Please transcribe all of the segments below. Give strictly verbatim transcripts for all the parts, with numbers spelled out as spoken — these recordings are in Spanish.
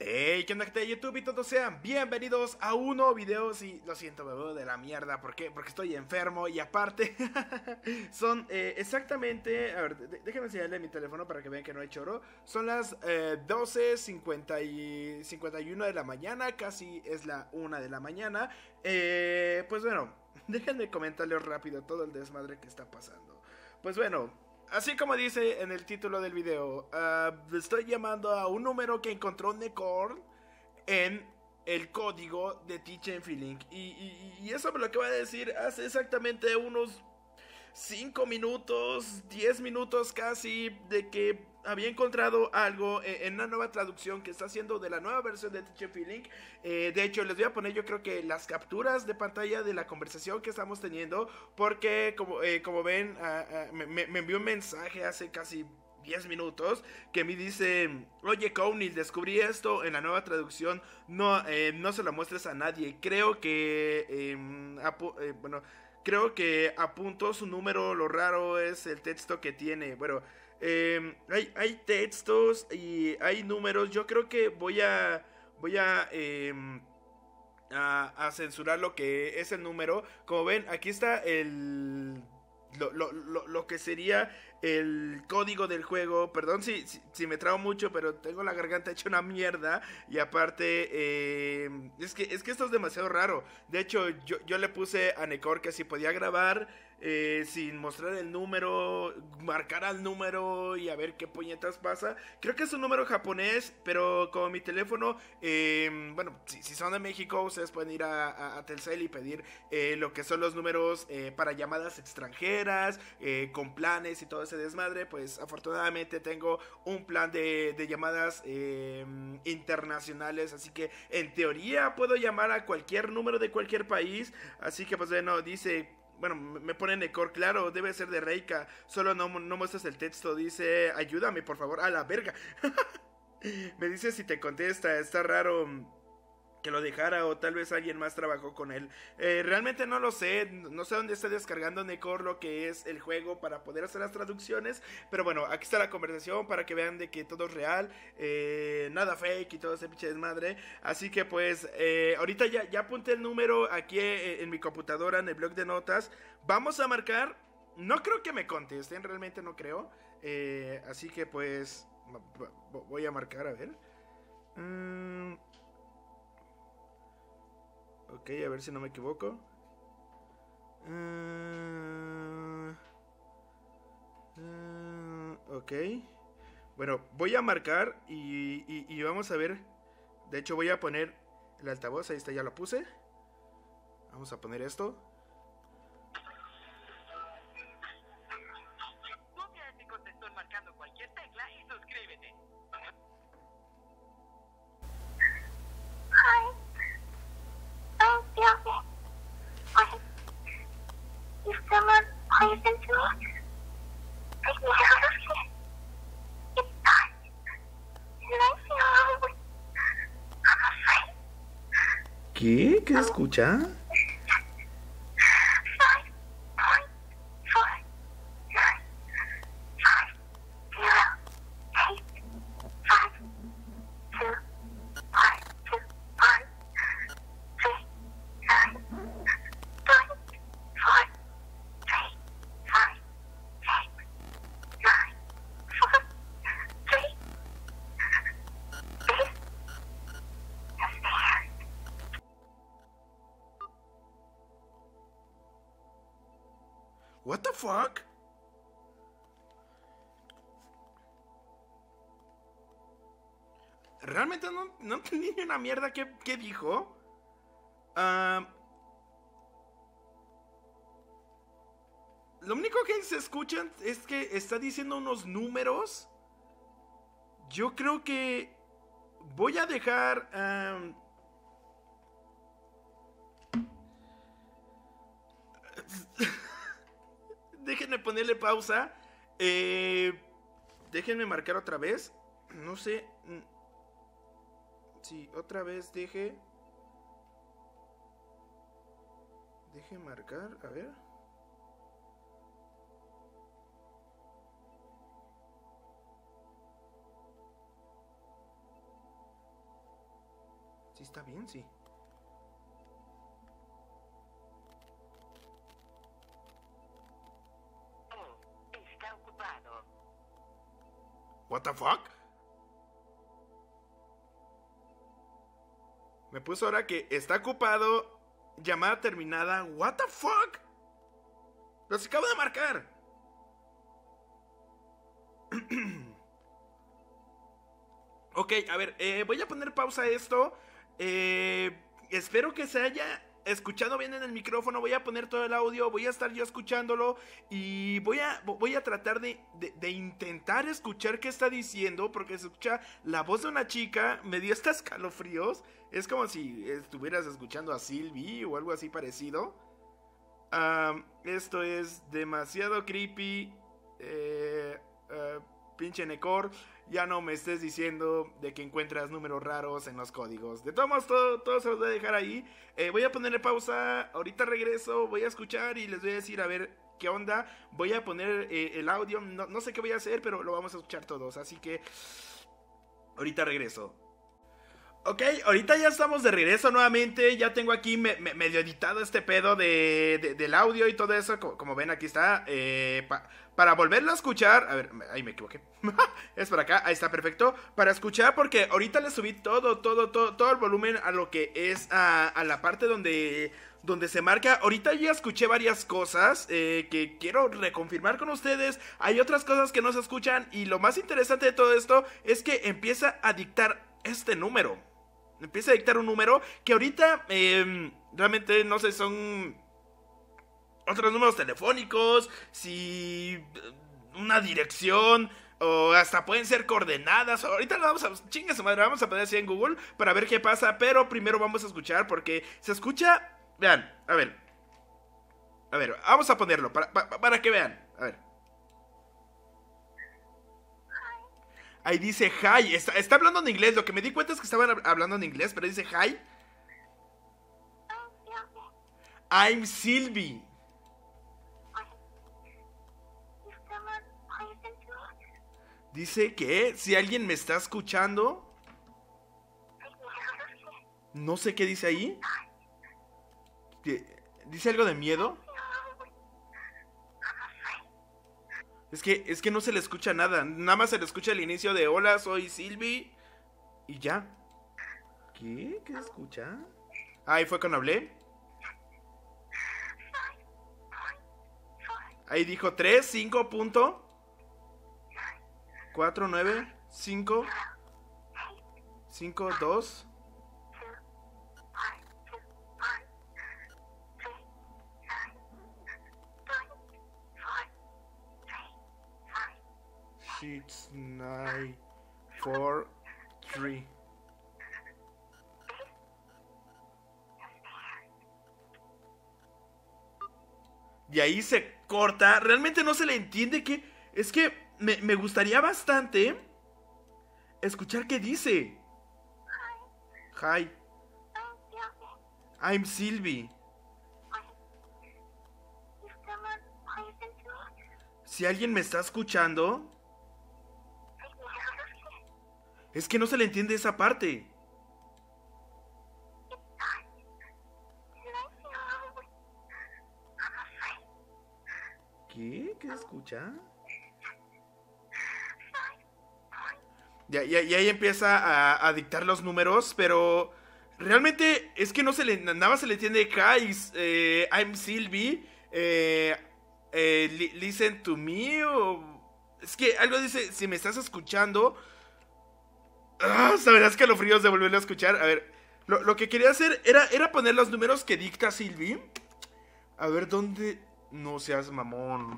Hey, ¿qué onda, gente de YouTube? Y todos sean bienvenidos a un nuevo video. Sí, lo siento, me veo de la mierda. ¿Por qué? Porque estoy enfermo y aparte son eh, exactamente... A ver, de- déjenme enseñarle mi teléfono para que vean que no hay choro. Son las eh, doce cincuenta y uno de la mañana, casi es la una de la mañana. Eh, pues bueno, déjenme comentarles rápido todo el desmadre que está pasando. Pues bueno... Así como dice en el título del video, uh, estoy llamando a un número que encontró Necorn en el código de Teach Feeling. Y, y, y eso me lo acaba de decir hace exactamente unos cinco minutos, diez minutos casi, de que había encontrado algo en una nueva traducción que está haciendo de la nueva versión de Teach Feeling. Eh, de hecho, les voy a poner yo creo que las capturas de pantalla de la conversación que estamos teniendo, porque como, eh, como ven, uh, uh, me, me envió un mensaje hace casi diez minutos que me dice: oye, Cownil, descubrí esto en la nueva traducción, no, eh, no se lo muestres a nadie. Creo que eh, eh, bueno, creo que apuntó su número. Lo raro es el texto que tiene. Bueno, eh, hay, hay textos y hay números. Yo creo que voy a voy a eh, a, a censurar lo que es el número. Como ven, aquí está el lo, lo, lo, lo que sería el código del juego. Perdón si, si, si me trago mucho, pero tengo la garganta hecha una mierda. Y aparte, eh, es, que, es que esto es demasiado raro. De hecho, yo, yo le puse a Necor que si podía grabar eh, sin mostrar el número, marcar al número y a ver qué puñetas pasa. Creo que es un número japonés, pero como mi teléfono, eh, bueno, si, si son de México, ustedes pueden ir a, a, a Telcel y pedir eh, lo que son los números eh, para llamadas extranjeras, eh, con planes y todo ese desmadre. Pues afortunadamente tengo un plan de, de llamadas eh, internacionales, así que en teoría puedo llamar a cualquier número de cualquier país. Así que pues bueno, dice... Bueno, me pone Necor, claro, debe ser de Reika. Solo no, no muestras el texto. Dice, ayúdame, por favor. A la verga. Me dice si te contesta. Está raro que lo dejara, o tal vez alguien más trabajó con él. Eh, realmente no lo sé. No sé dónde está descargando Necor lo que es el juego para poder hacer las traducciones. Pero bueno, aquí está la conversación para que vean de que todo es real. Eh, nada fake y todo ese pinche desmadre. Así que pues, eh, ahorita ya, ya apunté el número aquí eh, en mi computadora, en el blog de notas. Vamos a marcar. No creo que me contesten, realmente no creo. Eh, así que pues, voy a marcar, a ver. Mm, Ok, a ver si no me equivoco. Uh, uh, ok. Bueno, voy a marcar y, y, y vamos a ver. De hecho, voy a poner el altavoz. Ahí está, ya lo puse. Vamos a poner esto. Copia este contestón marcando cualquier tecla y suscríbete. Hi. I'm Bianca. I if someone plays into me, take me out of here. It's dark. And I feel lonely. I'm afraid. ¿Qué? ¿Qué se escucha? Five point four nine five zero eight five two one two one three nine point four three five six nine four three. This is there. What the fuck? Realmente no, no entendí ni una mierda. ¿Qué, qué dijo? Ah... Lo único que se escucha es que está diciendo unos números. Yo creo que voy a dejar... Um... Déjenme ponerle pausa. Eh... Déjenme marcar otra vez. No sé. Sí, otra vez deje... Deje marcar, a ver... está bien, sí. Oh, está ocupado. What the fuck? Me puso ahora que está ocupado. Llamada terminada. What the fuck? Los acabo de marcar. Ok, a ver, eh, voy a poner pausa a esto. Eh, espero que se haya escuchado bien en el micrófono. Voy a poner todo el audio. Voy a estar yo escuchándolo. Y voy a, voy a tratar de, de, de intentar escuchar qué está diciendo. Porque se escucha la voz de una chica. Me dio hasta escalofríos. Es como si estuvieras escuchando a Sylvie o algo así parecido. Um, esto es demasiado creepy. Eh, uh, pinche Necor, ya no me estés diciendo de que encuentras números raros en los códigos. De todos modos, todo, todo se los voy a dejar ahí. Eh, voy a ponerle pausa. Ahorita regreso, voy a escuchar y les voy a decir a ver qué onda. Voy a poner eh, el audio. No, no sé qué voy a hacer, pero lo vamos a escuchar todos. Así que ahorita regreso. Ok, ahorita ya estamos de regreso nuevamente. Ya tengo aquí me, me, medio editado este pedo de, de, del audio y todo eso. Como, como ven, aquí está. Eh, pa, para volverlo a escuchar. A ver, ahí me equivoqué. Es por acá, ahí está, perfecto. Para escuchar, porque ahorita le subí todo, todo, todo, todo el volumen a lo que es a, a la parte donde, donde se marca. Ahorita ya escuché varias cosas eh, que quiero reconfirmar con ustedes. Hay otras cosas que no se escuchan. Y lo más interesante de todo esto es que empieza a dictar este número. Empieza a dictar un número que ahorita eh, realmente no sé, son otros números telefónicos, si una dirección o hasta pueden ser coordenadas. Ahorita lo vamos a, chingue su madre, vamos a poner así en Google para ver qué pasa, pero primero vamos a escuchar porque se escucha, vean, a ver, a ver, vamos a ponerlo para, para, para que vean, a ver. Ahí dice hi, está, está hablando en inglés. Lo que me di cuenta es que estaban hablando en inglés, pero dice hi. I'm Sylvie. Dice que si alguien me está escuchando. No sé qué dice ahí. ¿Dice algo de miedo? Es que, es que no se le escucha nada. Nada más se le escucha el inicio de hola, soy Sylvie. Y ya. ¿Qué? ¿Qué se escucha? Ahí fue cuando hablé. Ahí dijo tres, cinco, punto cuatro, nueve, cinco, cinco, dos. six, nine, four, three. Y ahí se corta. Realmente no se le entiende que... Es que me, me gustaría bastante escuchar qué dice. Hi. I'm Sylvie. Si alguien me está escuchando... Es que no se le entiende esa parte. ¿Qué? ¿Qué se escucha? Ya, ya, ya ahí empieza a, a dictar los números, pero realmente es que no se le, nada más se le entiende guys, eh, I'm Sylvie, eh, eh, li, listen to me, o... Es que algo dice, si me estás escuchando... Ah, sabrás escalofríos de volverlo a escuchar. A ver, lo, lo que quería hacer era, era poner los números que dicta Sylvie. A ver, ¿dónde? No seas mamón.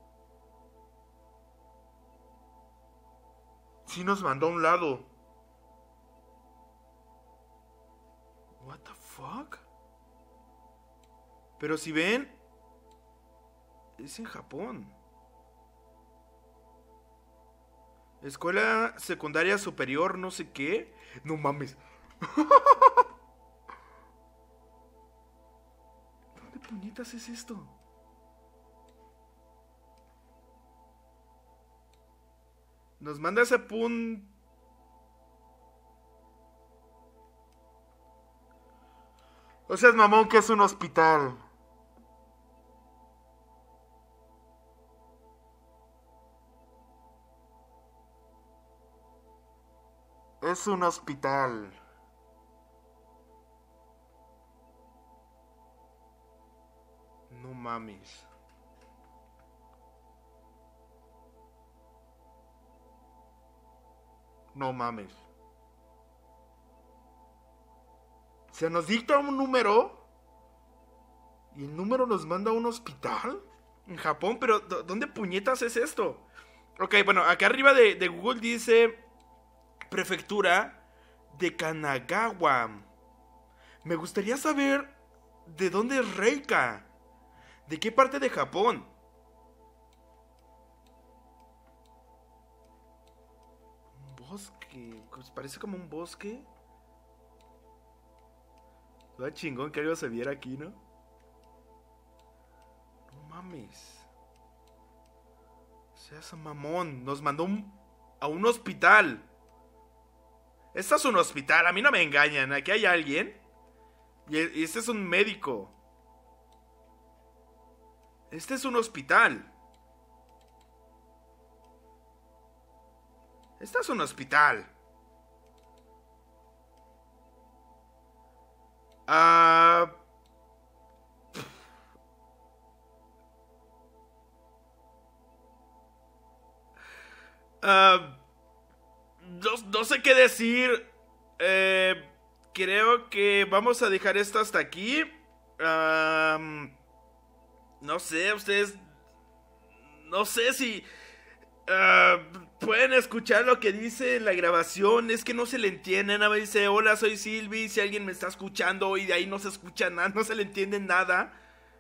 Sí nos mandó a un lado. What the fuck? Pero si ven, es en Japón. Escuela secundaria superior, no sé qué. No mames. ¿Dónde puñetas es esto? Nos manda ese pun... O sea, es mamón que es un hospital. Es un hospital. No mames. No mames. Se nos dicta un número y el número nos manda a un hospital en Japón, pero ¿dónde puñetas es esto? Ok, bueno, acá arriba de, de Google dice prefectura de Kanagawa. Me gustaría saber de dónde es Reika. ¿De qué parte de Japón? Un bosque. Pues parece como un bosque. Va chingón que algo se viera aquí, ¿no? No mames. O sea, ese mamón nos mandó un, a un hospital. Este es un hospital, a mí no me engañan. Aquí hay alguien. Y este es un médico. Este es un hospital. Este es un hospital. Ah... Uh, no, no sé qué decir. Eh, creo que vamos a dejar esto hasta aquí. Uh, no sé, ustedes... No sé si... Uh, pueden escuchar lo que dice la grabación. Es que no se le entiende. Nada más dice, hola, soy Silvi. Si alguien me está escuchando y de ahí no se escucha nada, no se le entiende nada.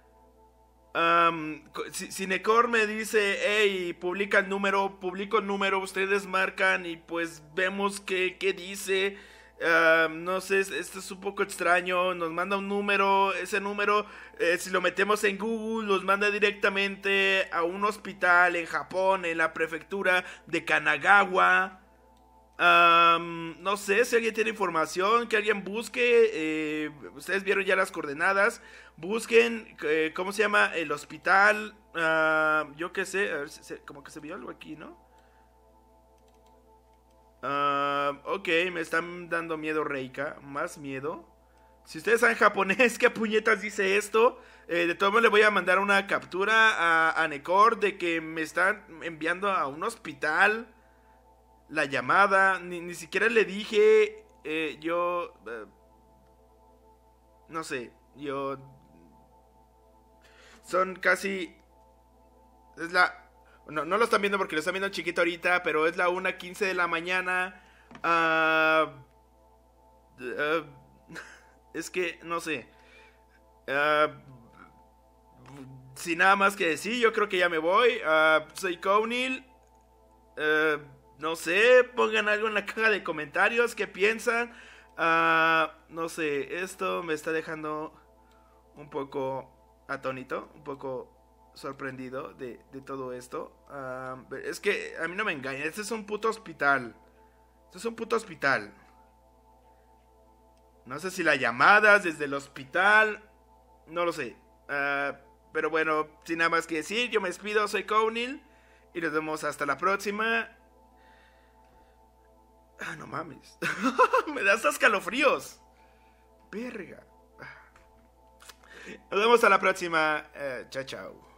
Um, Cinecor me dice, hey, publica el número, publico el número, ustedes marcan y pues vemos qué, qué dice. Uh, no sé, esto es un poco extraño. Nos manda un número, ese número, eh, si lo metemos en Google, nos manda directamente a un hospital en Japón, en la prefectura de Kanagawa. Um, no sé si alguien tiene información, que alguien busque. eh, Ustedes vieron ya las coordenadas. Busquen, eh, ¿cómo se llama? El hospital. Uh, yo qué sé, a ver, se, como que se vio algo aquí, ¿no? Uh, ok, me están dando miedo, Reika. Más miedo. Si ustedes saben japonés, ¿qué puñetas dice esto? Eh, de todo modo le voy a mandar una captura a, a Necor de que me están enviando a un hospital. La llamada, ni, ni siquiera le dije, eh, yo, eh, no sé, yo, son casi, es la, no, no lo están viendo porque lo están viendo chiquito ahorita, pero es la una quince de la mañana, uh, uh, es que, no sé, uh, sin nada más que decir, yo creo que ya me voy, uh, soy Cownil, uh, no sé, pongan algo en la caja de comentarios, ¿qué piensan? Uh, no sé, esto me está dejando un poco atónito, un poco sorprendido de, de todo esto. Uh, es que a mí no me engañan, este es un puto hospital. Este es un puto hospital. No sé si la llamadas desde el hospital, no lo sé. Uh, pero bueno, sin nada más que decir, yo me despido, soy Cownil y nos vemos hasta la próxima. Ah, no mames. Me da hasta escalofríos. Verga. Nos vemos a la próxima. Eh, chao, chao.